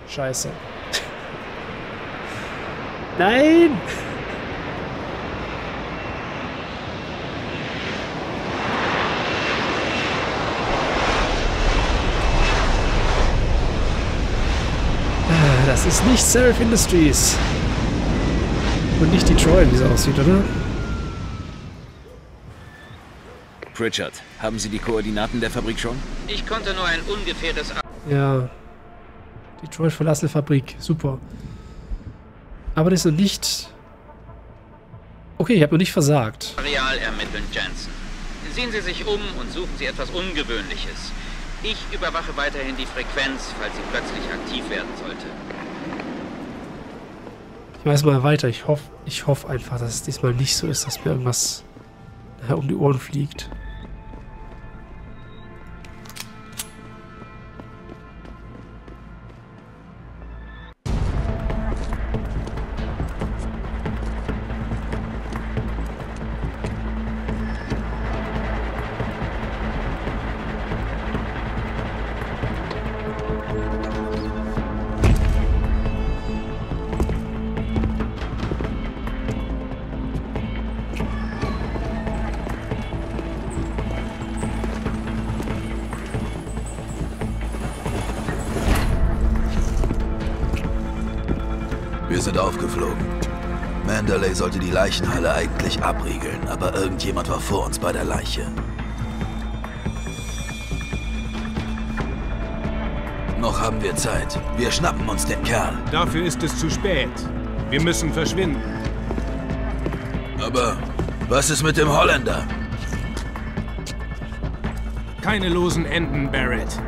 Scheiße. Nein! Das ist nicht Seraph Industries. Und nicht Detroit, wie es aussieht, oder? Pritchard, haben Sie die Koordinaten der Fabrik schon? Ich konnte nur ein ungefähres Ja. Detroit verlassene Fabrik. Super. Aber das ist noch nicht... Okay, ich habe noch nicht versagt. Areal ermitteln, Jensen. Sehen Sie sich um und suchen Sie etwas Ungewöhnliches. Ich überwache weiterhin die Frequenz, falls sie plötzlich aktiv werden sollte. Ich weiß mal weiter. Ich hoffe einfach, dass es diesmal nicht so ist, dass mir irgendwas um die Ohren fliegt. Wir sind aufgeflogen. Mandalay sollte die Leichenhalle eigentlich abriegeln, aber irgendjemand war vor uns bei der Leiche. Noch haben wir Zeit. Wir schnappen uns den Kerl. Dafür ist es zu spät. Wir müssen verschwinden. Aber was ist mit dem Holländer? Keine losen Enden, Barrett.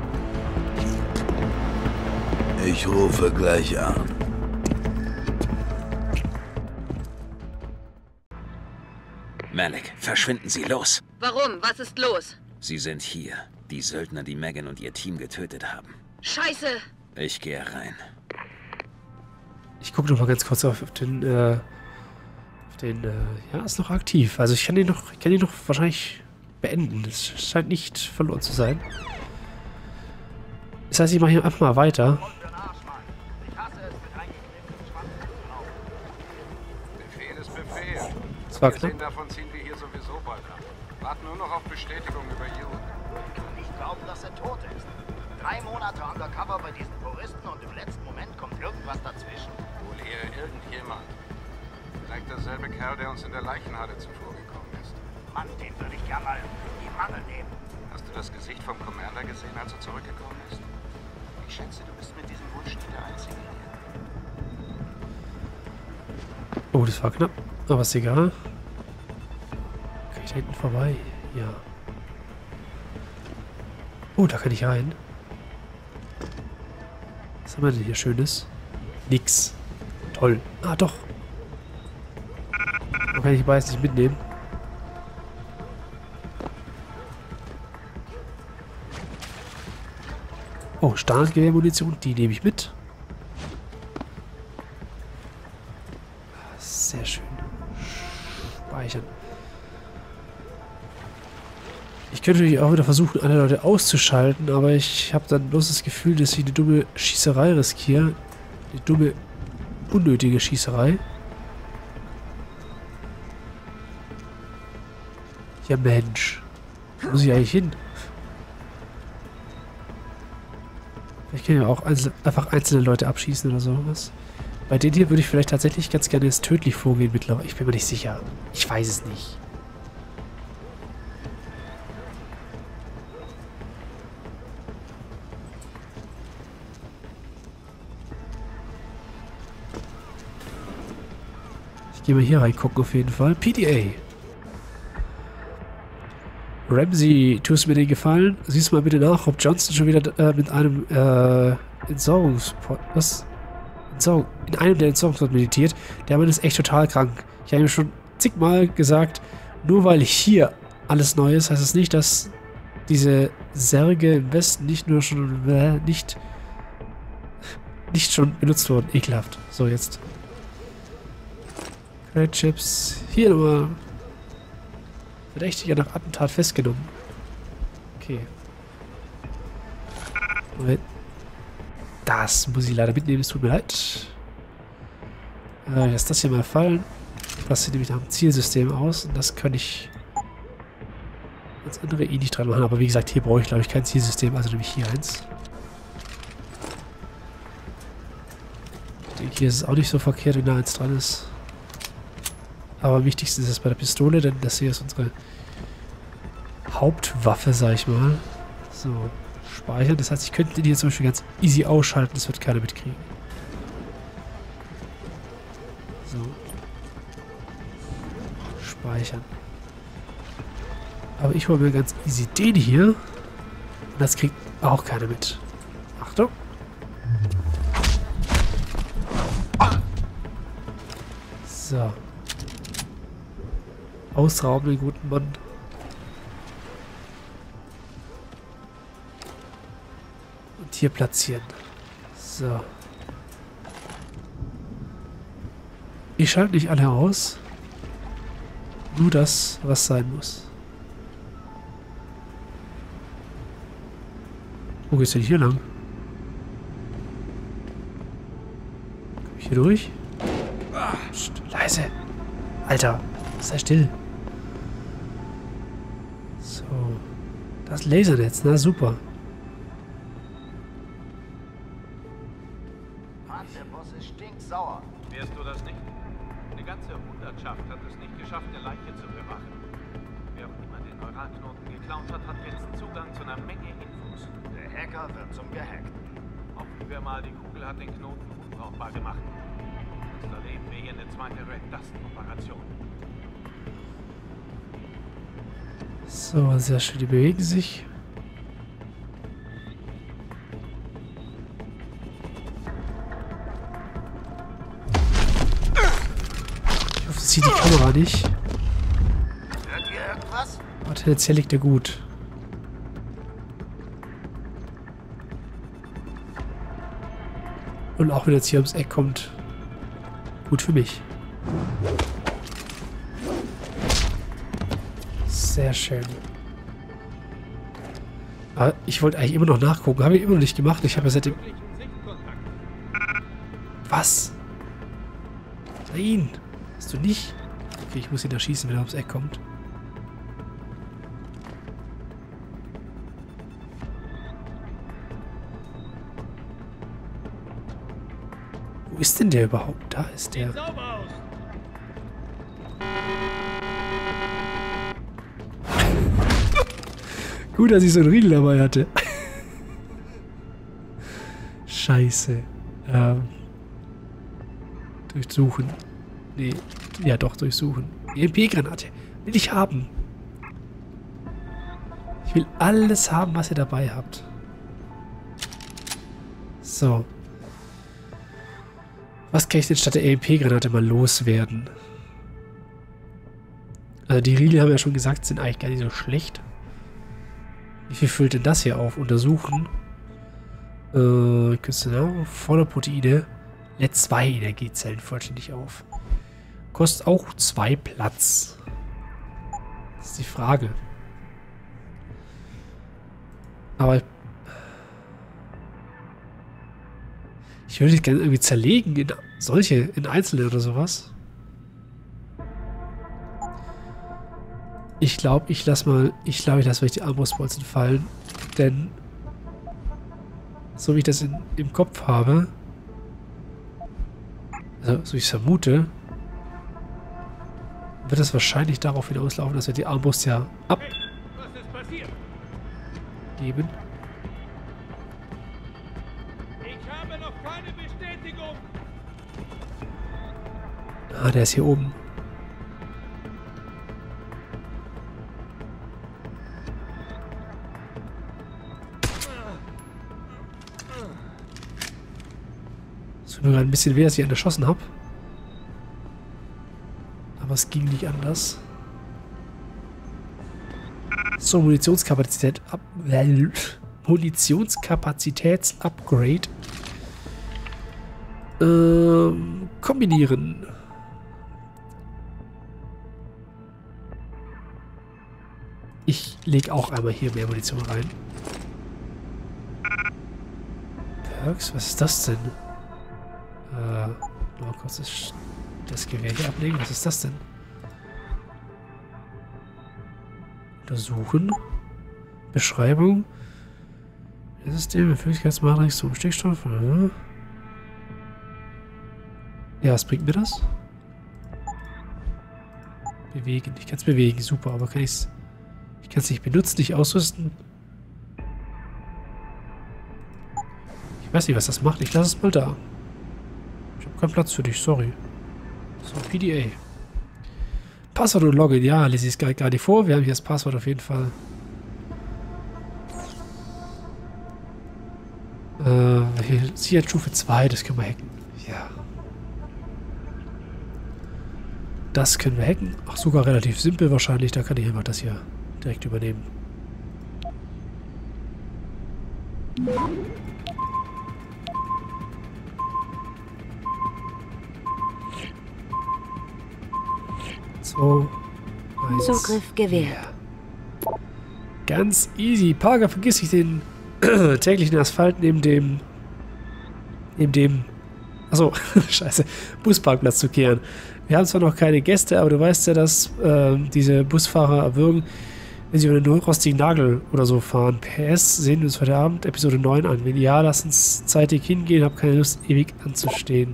Ich rufe gleich an. Malik, verschwinden Sie, los! Warum? Was ist los? Sie sind hier. Die Söldner, die Megan und ihr Team getötet haben. Scheiße! Ich gehe rein. Ich gucke noch mal ganz kurz auf den, ja, ist noch aktiv. Also ich kann den noch wahrscheinlich beenden. Es scheint nicht verloren zu sein. Das heißt, ich mache hier einfach mal weiter. Befehl ist Befehl. Das war knapp. Davon ziehen wir hier sowieso bald ab. Warten nur noch auf Bestätigung über Juden. Nicht glauben, dass er tot ist. 3 Monate undercover bei diesen Touristen und im letzten Moment kommt irgendwas dazwischen. Wohl eher irgendjemand. Vielleicht derselbe Kerl, der uns in der Leichenhalle zuvorgekommen ist. Mann, den würde ich ja mal in die Mangel nehmen. Hast du das Gesicht vom Commander gesehen, als er zurückgekommen ist? Ich schätze, du bist mit diesem Wunsch nicht der Einzige hier. Oh, das war knapp. Aber ist egal. Kann ich da hinten vorbei? Ja. Oh, da kann ich rein. Was haben wir denn hier Schönes? Nix. Toll. Ah, doch. Da kann ich beides nicht mitnehmen. Oh, Standardgewehrmunition, die nehme ich mit. Sehr schön. Speichern. Ich könnte natürlich auch wieder versuchen, alle Leute auszuschalten, aber ich habe dann bloß das Gefühl, dass ich eine dumme Schießerei riskiere. Eine dumme, unnötige Schießerei. Ja, Mensch. Wo muss ich eigentlich hin? Ich kann ja auch einfach einzelne Leute abschießen oder sowas. Bei denen hier würde ich vielleicht tatsächlich ganz gerne jetzt tödlich vorgehen mittlerweile. Ich bin mir nicht sicher. Ich weiß es nicht. Ich gehe mal hier reingucken auf jeden Fall. PDA. Ramsey, tust mir den Gefallen? Siehst mal bitte nach, ob Johnson schon wieder mit einem Entsorgungspot... Was? In einem der Entsorgungspot meditiert. Der Mann ist echt total krank. Ich habe ihm schon zigmal gesagt, nur weil hier alles neu ist, heißt es nicht, dass diese Särge im Westen nicht schon benutzt wurden. Ekelhaft. So, jetzt. Crate Chips. Hier nochmal. Verdächtiger nach Attentat festgenommen. Okay. Moment. Da Das muss ich leider mitnehmen, es tut mir leid. Lass das hier mal fallen. Das sieht nämlich nach dem Zielsystem aus. Und das kann ich als andere eh nicht dran machen. Aber wie gesagt, hier brauche ich, glaube ich, kein Zielsystem. Also nehme ich hier eins. Ich denke, hier ist es auch nicht so verkehrt, wenn da eins dran ist. Aber am wichtigsten ist es bei der Pistole, denn das hier ist unsere Hauptwaffe, sag ich mal. So, speichern. Das heißt, ich könnte den hier zum Beispiel ganz easy ausschalten. Das wird keiner mitkriegen. So. Speichern. Aber ich hole mir ganz easy den hier. Und das kriegt auch keiner mit. Achtung. So. Ausrauben den guten Mann. Und hier platzieren. So. Ich schalte nicht alle aus. Nur das, was sein muss. Wo geht's denn hier lang? Komm ich hier durch? Psst, leise. Alter, sei still. So. Das Lasernetz, na super. Mann, der Boss ist stinksauer. Wärst du das nicht? Eine ganze Hundertschaft hat es nicht geschafft, eine Leiche zu bewachen. Wer auch immer den Neuralknoten geklaut hat, hat jetzt Zugang zu einer Menge Infos. Der Hacker wird zum Gehackten. Hoffen wir mal, die Kugel hat den Knoten unbrauchbar gemacht. Sonst erleben wir hier eine zweite Red Dust-Operation. So, sehr schön, die bewegen sich. Ich hoffe, es sieht die Kamera nicht. Hört ihr irgendwas? Aber tendenziell liegt er gut. Und auch wenn er jetzt hier ums Eck kommt, gut für mich. Sehr schön. Aber ich wollte eigentlich immer noch nachgucken. Habe ich immer noch nicht gemacht. Ich habe ja seitdem... Was? Nein. Hast du nicht? Okay, ich muss ihn erschießen, wenn er ums Eck kommt. Wo ist denn der überhaupt? Da ist der. Gut, dass ich so einen Riegel dabei hatte. Scheiße. Durchsuchen. Nee. Ja doch, durchsuchen. EMP-Granate. Will ich haben. Ich will alles haben, was ihr dabei habt. So. Was kann ich denn statt der EMP-Granate mal loswerden? Also die Riegel, haben wir ja schon gesagt, sind eigentlich gar nicht so schlecht. Wie viel füllt denn das hier auf? Untersuchen. Küstennahrung, voller Proteine. Lädt 2 Energiezellen vollständig auf. Kostet auch 2 Platz. Das ist die Frage. Aber ich würde die gerne irgendwie zerlegen in solche, in einzelne oder sowas. Ich glaube, ich lasse mal die Armbrustbolzen fallen. Denn so wie ich das im Kopf habe, also so ich es vermute, wird es wahrscheinlich darauf hinauslaufen, dass wir die Armbrust ja abgeben. Ich habe noch keine Bestätigung. Ah, der ist hier oben. Es tut mir gerade ein bisschen weh, dass ich einen erschossen habe. Aber es ging nicht anders. So, Munitionskapazitäts-Upgrade. Kombinieren. Ich lege auch einmal hier mehr Munition rein. Perks? Was ist das denn? Mal kurz das Gewehr hier ablegen. Was ist das denn? Untersuchen. Beschreibung. Das System, Flüssigkeitsmatrix zum Stickstoff. Ja, was bringt mir das? Bewegen. Ich kann es bewegen. Super, aber kann ich kann es nicht benutzen, nicht ausrüsten. Ich weiß nicht, was das macht. Ich lasse es mal da. Ich habe keinen Platz für dich, sorry. So, PDA. Passwort und Login. Ja, lese ich es gar nicht vor. Wir haben hier das Passwort auf jeden Fall. Hier ist jetzt Stufe 2. Das können wir hacken. Ja. Das können wir hacken. Ach, sogar relativ simpel wahrscheinlich. Da kann ich einfach das hier direkt übernehmen. So. Zugriff gewährt. Ja. Ganz easy. Parker, vergiss nicht den täglichen Asphalt neben dem achso, scheiße, Busparkplatz zu kehren. Wir haben zwar noch keine Gäste, aber du weißt ja, dass diese Busfahrer erwürgen, wenn sie über einen rostigen Nagel oder so fahren. PS, sehen wir uns heute Abend Episode 9 an. Wenn ja, lass uns zeitig hingehen, hab keine Lust, ewig anzustehen.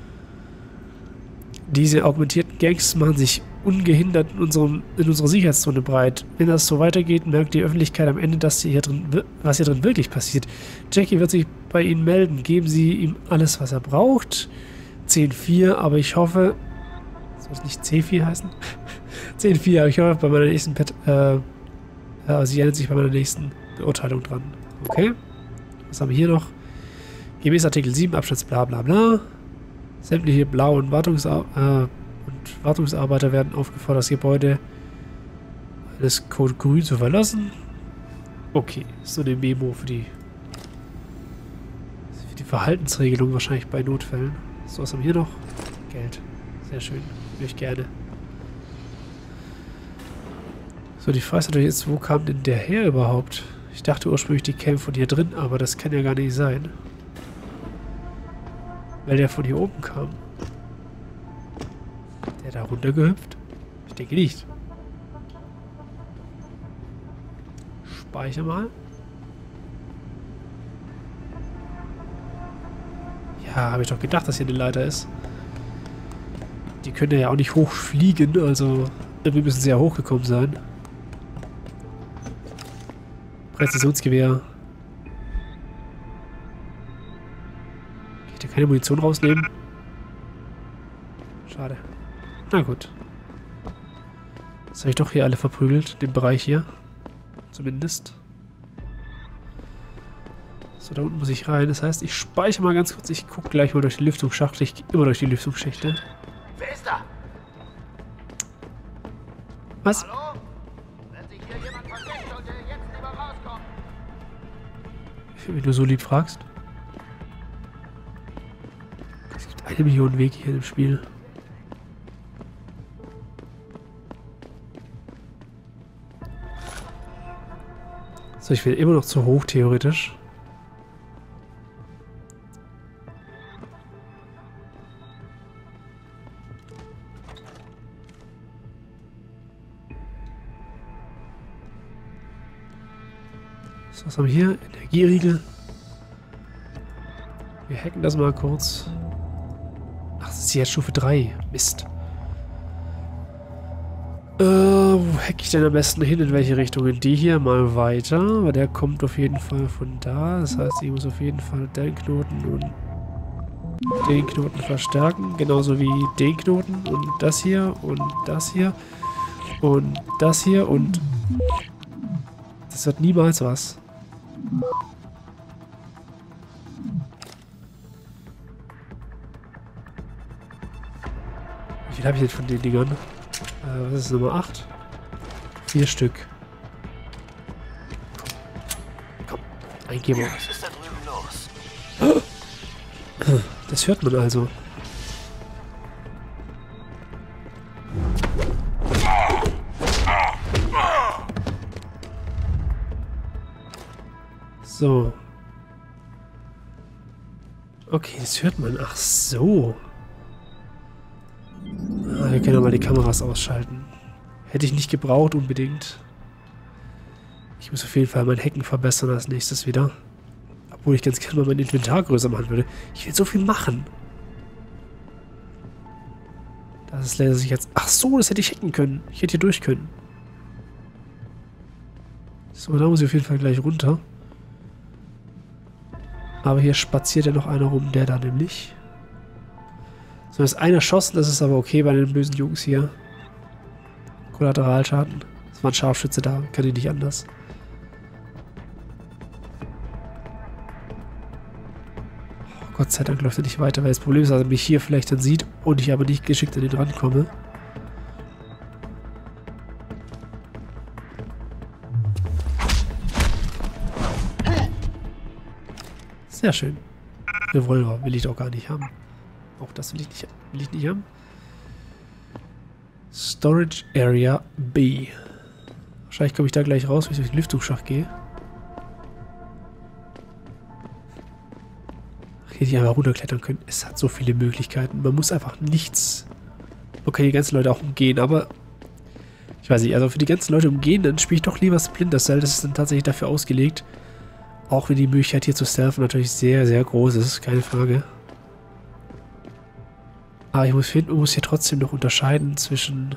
Diese augmentierten Gangs machen sich ungehindert in unserer Sicherheitszone breit. Wenn das so weitergeht, merkt die Öffentlichkeit am Ende, was hier drin wirklich passiert. Jackie wird sich bei Ihnen melden. Geben Sie ihm alles, was er braucht. 10-4, aber ich hoffe... Soll es nicht C4 heißen? 10-4, aber ich hoffe, bei meiner nächsten Sie erinnert sich bei meiner nächsten Beurteilung dran. Okay. Was haben wir hier noch? Gemäß Artikel 7, Abschnitt bla bla bla. Sämtliche blauen Wartungsarbeiter werden aufgefordert, das Gebäude eines Code Grün zu verlassen. Okay, so eine Memo für die Verhaltensregelung wahrscheinlich bei Notfällen. So, was haben wir hier noch? Geld. Sehr schön. Würde ich gerne. So, die Frage ist natürlich jetzt, wo kam denn der her überhaupt? Ich dachte ursprünglich, die kämen von hier drin, aber das kann ja gar nicht sein. Weil der von hier oben kam. Der da runtergehüpft? Ich denke nicht. Speicher mal. Ja, habe ich doch gedacht, dass hier eine Leiter ist. Die können ja auch nicht hochfliegen, also irgendwie müssen sie ja hochgekommen sein. Präzisionsgewehr. Kann ich da keine Munition rausnehmen? Schade. Na gut. Jetzt habe ich doch hier alle verprügelt, den Bereich hier. Zumindest. So, da unten muss ich rein. Das heißt, ich speichere mal ganz kurz. Ich gucke gleich mal durch die Lüftungsschachtel. Ich gehe immer durch die Lüftungsschächte. Wer ist da? Was? Hallo? Wenn sich hier jemand versteckt, sollte er jetzt lieber rauskommen. Wenn du so lieb fragst. Es gibt 1 Million Wege hier im Spiel. So, ich bin immer noch zu hoch, theoretisch. So, was haben wir hier? Energieriegel. Wir hacken das mal kurz. Ach, das ist jetzt Stufe 3. Mist. Wo hacke ich denn am besten hin? In welche Richtung? In die hier mal weiter. Aber der kommt auf jeden Fall von da. Das heißt, ich muss auf jeden Fall den Knoten und den Knoten verstärken. Genauso wie den Knoten und das hier und das hier. Und das hier und... Das wird niemals was. Wie viel habe ich denn von den Dingern? Was ist Nummer 8? 4 Stück. Komm, eingeben. Was ist da drüben los? Das hört man also. So. Okay, das hört man. Ach so. Ah, wir können ja mal die Kameras ausschalten. Hätte ich nicht gebraucht unbedingt. Ich muss auf jeden Fall mein Hacken verbessern als nächstes wieder. Obwohl ich ganz gerne mal mein Inventar größer machen würde. Ich will so viel machen. Das ist leider sich jetzt... Ach so, das hätte ich hacken können. Ich hätte hier durch können. So, da muss ich auf jeden Fall gleich runter. Aber hier spaziert ja noch einer rum, der da nämlich. So, ist einer erschossen, das ist aber okay bei den bösen Jungs hier. Kollateralschaden. Es war ein Scharfschütze da, kann ich nicht anders. Oh, Gott sei Dank läuft er nicht weiter, weil das Problem ist, dass er mich hier vielleicht dann sieht und ich aber nicht geschickt an den rankomme. Sehr schön. Revolver will ich doch gar nicht haben. Auch das will ich nicht haben. Storage Area B. Wahrscheinlich komme ich da gleich raus, wenn ich durch den Lüftungsschacht gehe. Hier die einfach runterklettern können. Es hat so viele Möglichkeiten. Man muss einfach nichts... Man kann die ganzen Leute auch umgehen, aber... Ich weiß nicht, also für die ganzen Leute umgehen, dann spiele ich doch lieber Splinter Cell. Das ist dann tatsächlich dafür ausgelegt. Auch wenn die Möglichkeit hier zu stealthen natürlich sehr, sehr groß ist. Keine Frage. Aber ich muss hier trotzdem noch unterscheiden zwischen...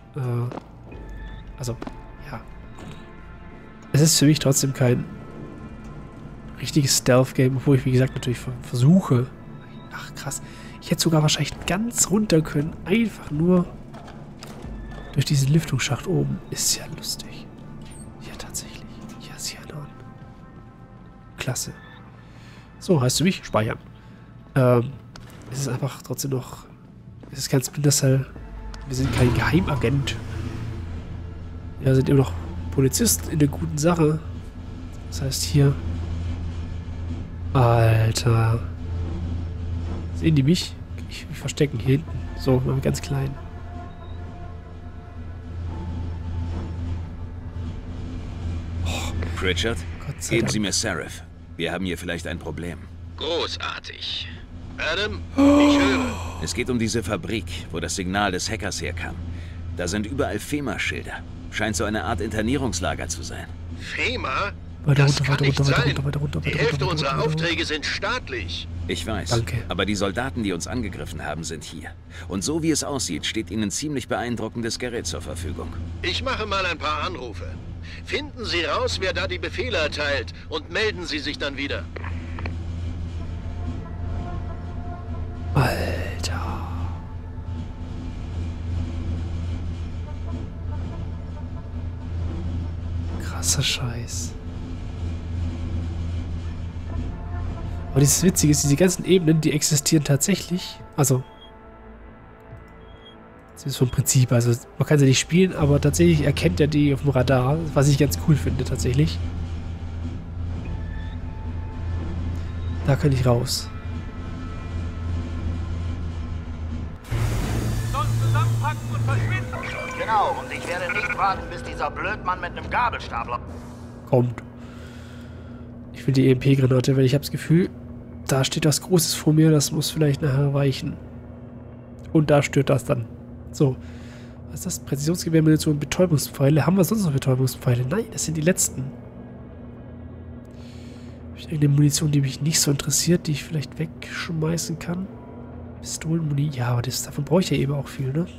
also, ja. Es ist für mich trotzdem kein richtiges Stealth-Game, obwohl ich, wie gesagt, natürlich versuche. Ach, krass. Ich hätte sogar wahrscheinlich ganz runter können. Einfach nur durch diesen Lüftungsschacht oben. Ist ja lustig. Ja, tatsächlich. Ja, ist ja nah. Klasse. So, heißt du mich? Speichern. Es ist einfach trotzdem noch... Es ist kein Splinter Cell. Wir sind kein Geheimagent. Wir sind immer noch Polizist in der guten Sache. Das heißt hier... Alter. Sehen die mich? Ich verstecken hier hinten. So, mal ganz klein. Pritchard, geben Sie mir Seraph. Wir haben hier vielleicht ein Problem. Großartig. Adam, ich höre. Es geht um diese Fabrik, wo das Signal des Hackers herkam. Da sind überall FEMA-Schilder. Scheint so eine Art Internierungslager zu sein. FEMA? Weiter Das runter, kann weiter nicht runter, sein. weiter runter, weiter runter, Die weiter Hälfte runter, unserer weiter runter. Aufträge sind staatlich. Ich weiß, Danke. aber die Soldaten, die uns angegriffen haben, sind hier. Und so wie es aussieht, steht ihnen ziemlich beeindruckendes Gerät zur Verfügung. Ich mache mal ein paar Anrufe. Finden Sie raus, wer da die Befehle erteilt und melden Sie sich dann wieder. Alter. Krasser Scheiß. Aber dieses Witzige ist, diese ganzen Ebenen, die existieren tatsächlich. Also, das ist vom Prinzip. Also, man kann sie nicht spielen, aber tatsächlich erkennt er die auf dem Radar, was ich ganz cool finde, tatsächlich. Da kann ich raus. Sonst zusammenpacken und verschwinden. Genau, und ich werde nicht warten, bis dieser Blödmann mit einem Gabelstapler... Kommt. Ich will die EMP-Granate, weil ich habe das Gefühl, da steht was Großes vor mir, das muss vielleicht nachher weichen. Und da stört das dann. So. Was ist das? Präzisionsgewehrmunition, Betäubungspfeile. Haben wir sonst noch Betäubungspfeile? Nein, das sind die letzten. Habe ich irgendeine Munition, die mich nicht so interessiert, die ich vielleicht wegschmeißen kann? Pistolenmuni. Ja, aber davon brauche ich ja eben auch viel, ne?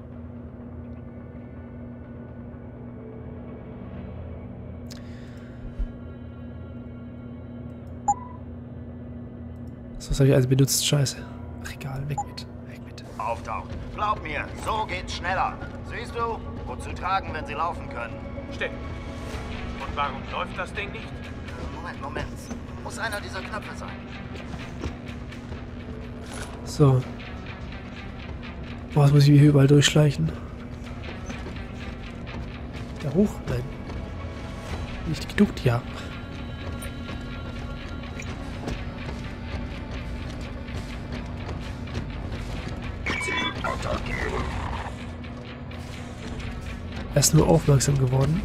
So, was habe ich also benutzt? Scheiße. Ach, egal. Weg mit. Weg mit. Auftaucht. Glaub mir, so geht's schneller. Siehst du? Wozu tragen, wenn sie laufen können? Stimmt. Und warum läuft das Ding nicht? Moment. Muss einer dieser Knöpfe sein. So. Boah, jetzt muss ich mich hier überall durchschleichen. Da hoch? Nein. Nicht geduckt? Ja. Er ist nur aufmerksam geworden.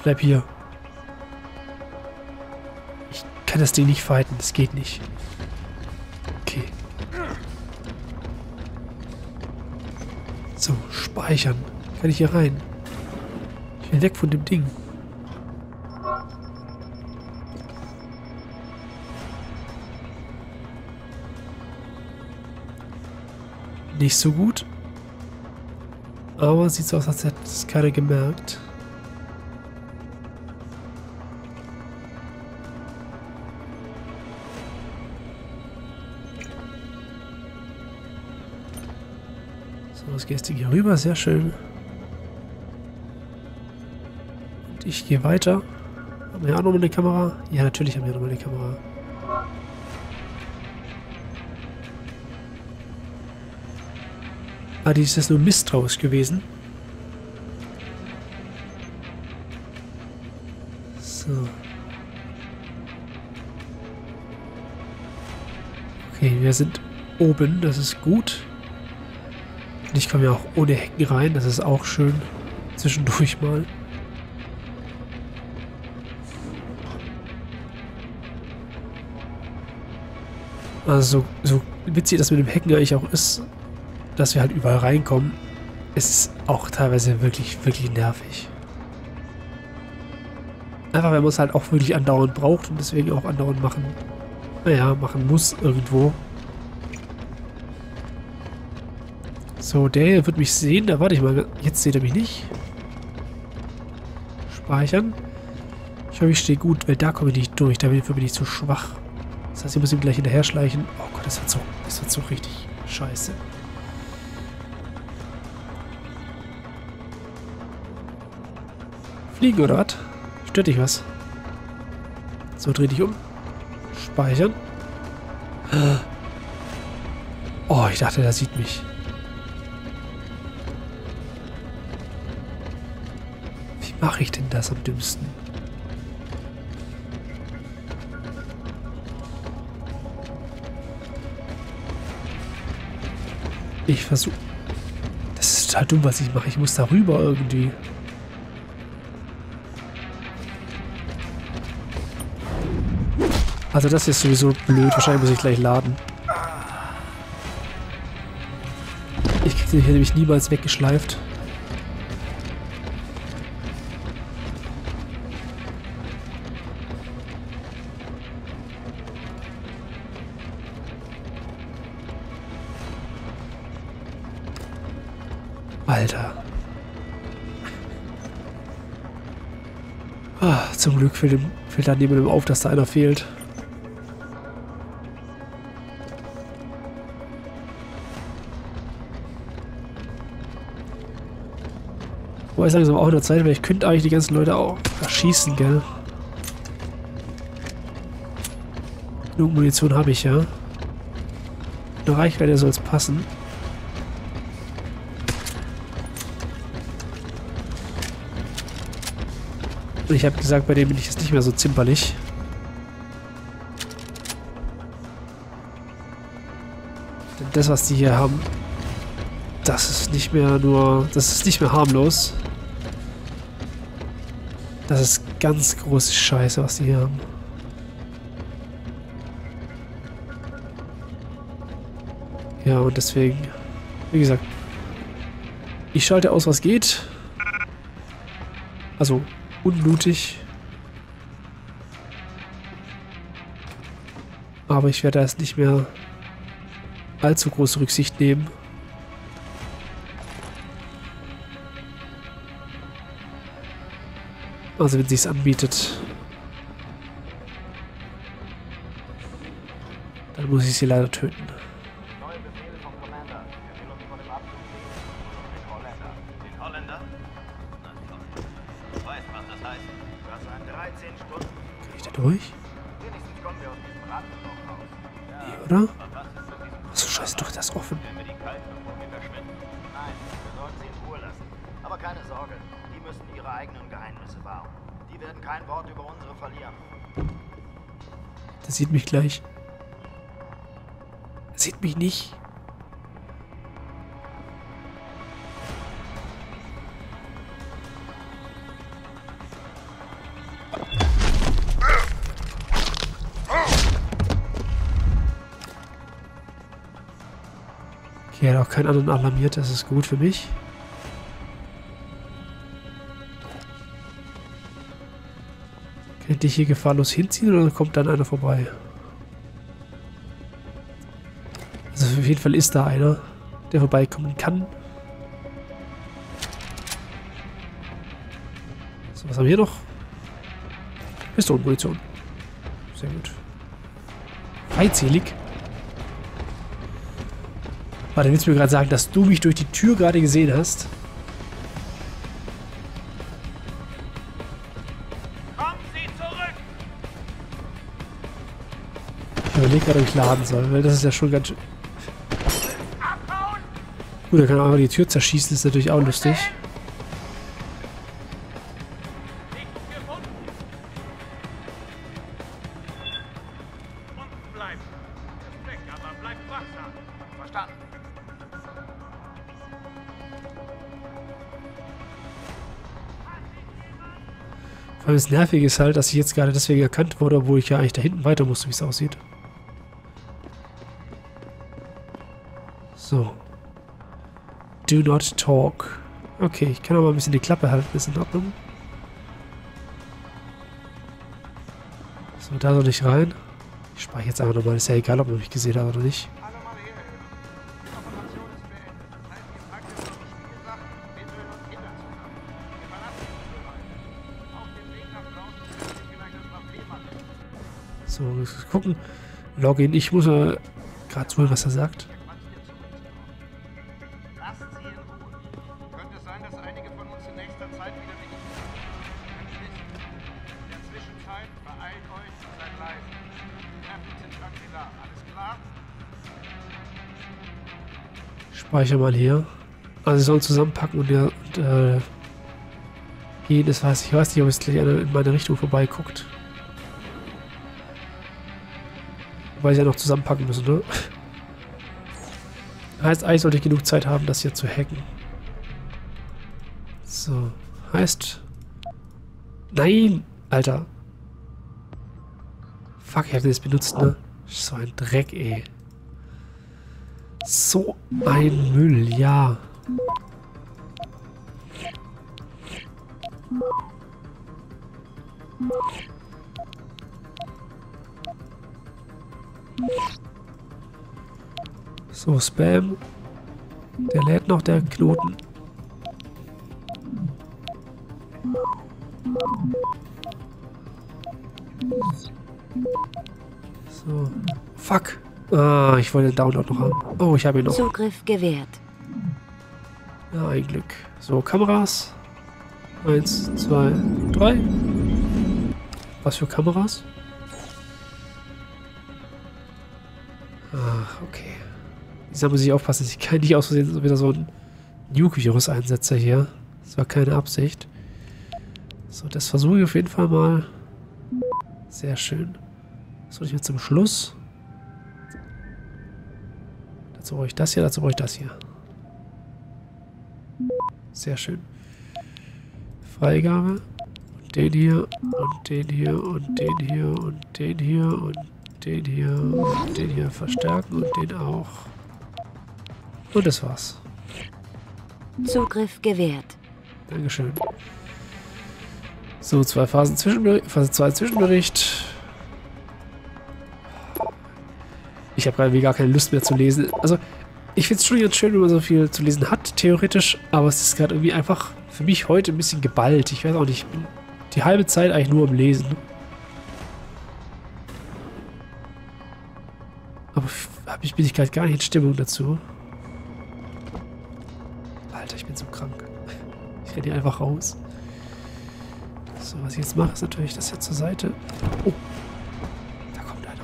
bleib hier. Ich kann das Ding nicht fighten, das geht nicht. Okay. So, speichern. Kann ich hier rein? Ich will weg von dem Ding. Nicht so gut. Aber sieht so aus, als hätte es keiner gemerkt. So, was gehst du hier rüber? Sehr schön. Und ich gehe weiter. Haben wir auch nochmal eine Kamera? Ja, natürlich haben wir nochmal eine Kamera. Ah, die ist jetzt nur misstrauisch gewesen. So. Okay, wir sind oben, das ist gut. Und ich komme ja auch ohne Hecken rein, das ist auch schön. Zwischendurch mal. Also so witzig das mit dem Hecken eigentlich auch ist, dass wir halt überall reinkommen, ist auch teilweise wirklich, wirklich nervig. Einfach, wenn man es halt auch wirklich andauernd braucht und deswegen auch andauernd machen, naja, machen muss irgendwo. So, der hier wird mich sehen, da warte ich mal, jetzt seht er mich nicht. Speichern. Ich hoffe, ich stehe gut, weil da komme ich nicht durch, dafür bin ich zu schwach. Das heißt, ich muss ihm gleich hinterher schleichen. Oh Gott, das wird so richtig scheiße. Fliegen oder was? Stört dich was? So, dreh dich um. Speichern. Oh, ich dachte, der sieht mich. Wie mache ich denn das am dümmsten? Ich versuche... Das ist total dumm, was ich mache. Ich muss da rüber irgendwie. Also das ist sowieso blöd. Wahrscheinlich muss ich gleich laden. Ich kriege den hier nämlich niemals weggeschleift. Alter. Ah, zum Glück fällt da niemandem auf, dass da einer fehlt. Wobei ich langsam auch in der Zeit, weil ich könnte eigentlich die ganzen Leute auch erschießen, gell? Genug Munition habe ich ja. Eine Reichweite soll es passen. Und ich habe gesagt, bei dem bin ich jetzt nicht mehr so zimperlich. Denn das, was die hier haben, das ist nicht mehr harmlos. Das ist ganz große Scheiße, was die hier haben. Ja, und deswegen, wie gesagt, ich schalte aus, was geht. Also, unblutig. Aber ich werde da jetzt nicht mehr allzu große Rücksicht nehmen. Also wenn sie es anbietet, dann muss ich sie leider töten. Neue Befehle vom Commander. Wir will uns vor dem Abflug sehen. Den Holländer. Den Holländer? Na toll. Du weißt, was das heißt. Das sind 13 Stunden. Kann ich da durch? Wenigstens kommen wir aus diesem Rattenloch raus. Nee, oder? Achso, scheiße, doch, das ist offen. Wenn wir die kalt, bevor wir verschwinden? Nein, wir sollten sie in Ruhe lassen. Aber keine Sorge, die müssen ihre eigenen Geheimnisse wahren. Die werden kein Wort über unsere verlieren. Der sieht mich gleich. Er sieht mich nicht. Hier hat auch keinen anderen alarmiert, das ist gut für mich. Kann ich dich hier gefahrlos hinziehen oder kommt dann einer vorbei? Also auf jeden Fall ist da einer, der vorbeikommen kann. So, was haben wir hier noch? Pistolenmunition. Sehr gut. Feindselig. Warte, willst du mir gerade sagen, dass du mich durch die Tür gerade gesehen hast? Kommen Sie zurück! Ich überlege gerade, ob ich laden soll, weil das ist ja schon ganz schön. Gut, da kann man einfach die Tür zerschießen, ist natürlich auch lustig. Nicht gefunden! Unten bleiben! Ist weg, aber bleibt wachsam! Verstanden? Vor allem das Nervige ist halt, dass ich jetzt gerade deswegen erkannt wurde, obwohl ich ja eigentlich da hinten weiter musste, wie es aussieht. So. Do not talk. Okay, ich kann aber ein bisschen die Klappe halten, ist in Ordnung. So, da soll ich rein. Ich speichere jetzt einfach nochmal, ist ja egal, ob man mich gesehen hat oder nicht. Hallo Marielle. Die Operation ist beendet. Das heißt, ihr packt jetzt eure Spielsachen, Mittel und Kinder zusammen. Wir verlassen den Bereich. Auf dem Weg nach draußen findet ihr vielleicht das Papiermann. So, wir gucken. Login. Ich muss mal gerade zuhören, was er sagt. Lasst sie in Ruhe. Könnte es sein, dass einige von uns in nächster Zeit wieder mit ihnen schließen. In der Zwischenzeit beeilt euch und seid leise. Treffen uns in Shangri-La. Alles klar? Speicher mal hier. Also sie sollen zusammenpacken und gehen. Das heißt, ich weiß nicht, ob es gleich einer in meine Richtung vorbeiguckt. Weil sie ja noch zusammenpacken müssen, ne? Heißt, eigentlich sollte ich genug Zeit haben, das hier zu hacken. So. Heißt... Nein! Alter. Fuck, ich hab das benutzt, ne? So ein Dreck, ey. So ein Müll, ja. So, Spam. Der lädt noch, der Knoten. So. Fuck. Ah, ich wollte den Download noch haben. Oh, ich habe ihn noch. Zugriff gewährt. Ja, ein Glück. So, Kameras. 1, 2, 3. Was für Kameras? Ach, okay. Jetzt muss ich aufpassen, dass ich kann nicht aus Versehen wieder so ein Nuke-Virus einsetze hier. Das war keine Absicht. So, das versuche ich auf jeden Fall mal. Sehr schön. Das soll ich mir zum Schluss. Dazu brauche ich das hier, dazu brauche ich das hier. Sehr schön. Freigabe. Und den hier, und den hier, und den hier, und den hier, und den hier, und den hier verstärken und den auch. Und das war's. Zugriff gewährt. Dankeschön. So, 2 Phasen Zwischenbericht, Phase 2 Zwischenbericht. Ich habe gerade gar keine Lust mehr zu lesen. Also, ich finde es schon ganz schön, wenn man so viel zu lesen hat, theoretisch, aber es ist gerade irgendwie einfach für mich heute ein bisschen geballt. Ich weiß auch nicht, ich bin die halbe Zeit eigentlich nur am Lesen. Aber bin ich gerade gar nicht in Stimmung dazu. Alter, ich bin so krank. Ich renne hier einfach raus. So, was ich jetzt mache, ist natürlich das hier zur Seite. Oh, da kommt einer.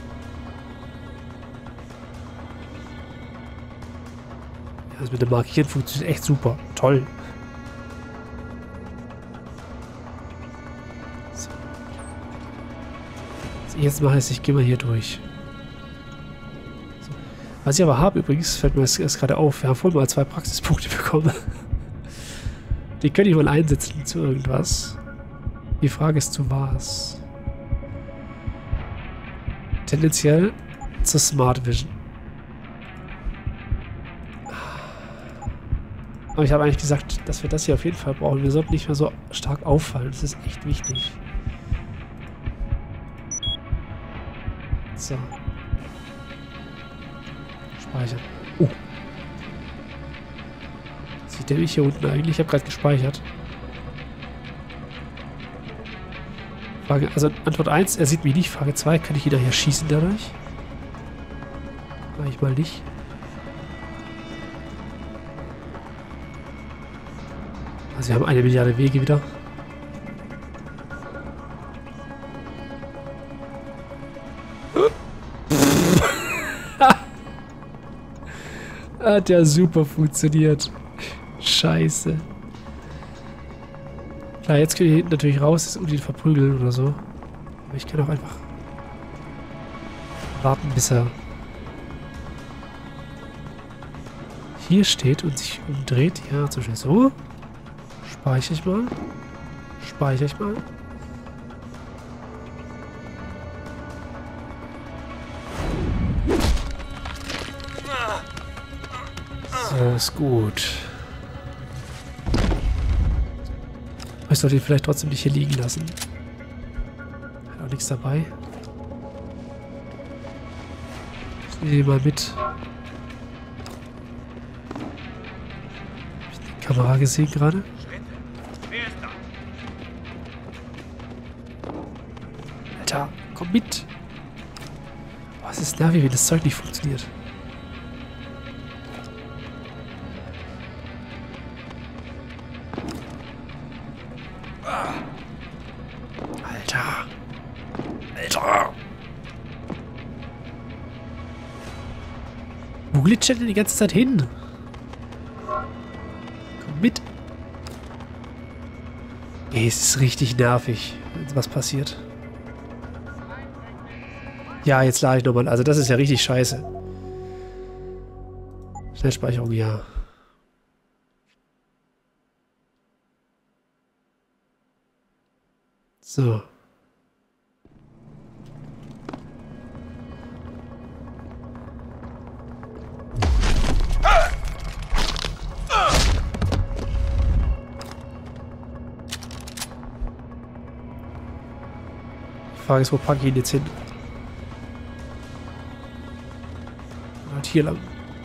Ja, das mit dem Markieren funktioniert echt super. Toll. So. Was ich jetzt mache, ist, ich gehe mal hier durch. So. Was ich aber habe übrigens, fällt mir erst gerade auf, wir haben vorhin mal 2 Praxispunkte bekommen. Die könnte ich mal einsetzen zu irgendwas. Die Frage ist, zu was? Tendenziell zur Smart Vision. Aber ich habe eigentlich gesagt, dass wir das hier auf jeden Fall brauchen. Wir sollten nicht mehr so stark auffallen. Das ist echt wichtig. So. Speichern. Oh. Sieht der mich hier unten eigentlich? Ich habe gerade gespeichert. Frage, also Antwort 1, er sieht mich nicht. Frage 2, kann ich ihn nachher schießen dadurch? Mach ich mal nicht. Also wir haben 1 Milliarde Wege wieder. Hat ja super funktioniert. Scheiße. Klar, jetzt können wir hinten natürlich raus und ihn verprügeln oder so. Aber ich kann auch einfach warten, bis er hier steht und sich umdreht. Ja, zum Beispiel so. Speichere ich mal. Speichere ich mal. So, ist gut. Ich sollte ihn vielleicht trotzdem nicht hier liegen lassen. Hat auch nichts dabei. Ich nehme ihn mal mit. Hab ich die Kamera gesehen gerade? Alter, komm mit! Boah, es ist nervig, wenn das Zeug nicht funktioniert. Alter! Alter! Wo glitscht er denn die ganze Zeit hin? Komm mit! Ey, es ist richtig nervig, wenn was passiert. Ja, jetzt lade ich nochmal. Also das ist ja richtig scheiße. Schnellspeicherung, ja. So. Die Frage ist, wo packe ich ihn jetzt hin? Halt hier lang.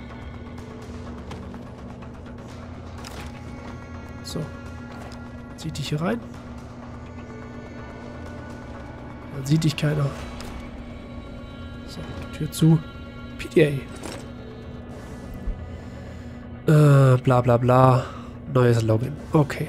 So. Zieh dich hier rein. Dann sieht dich keiner. So, Tür zu. PDA. Bla bla bla. Neues Login. Okay.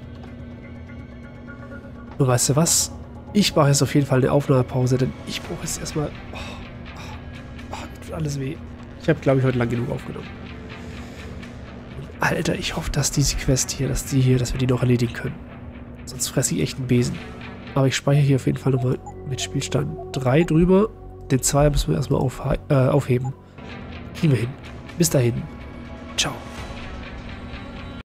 Nur weißt du was? Ich mache jetzt auf jeden Fall eine Aufnahmepause, denn ich brauche jetzt erstmal... mir tut alles weh. Ich habe, glaube ich, heute lang genug aufgenommen. Und Alter, ich hoffe, dass diese Quest hier, dass wir die noch erledigen können. Sonst fresse ich echt einen Besen. Aber ich speichere hier auf jeden Fall nochmal mit Spielstand 3 drüber. Den 2 müssen wir erstmal aufheben. Kriegen wir hin. Bis dahin. Ciao.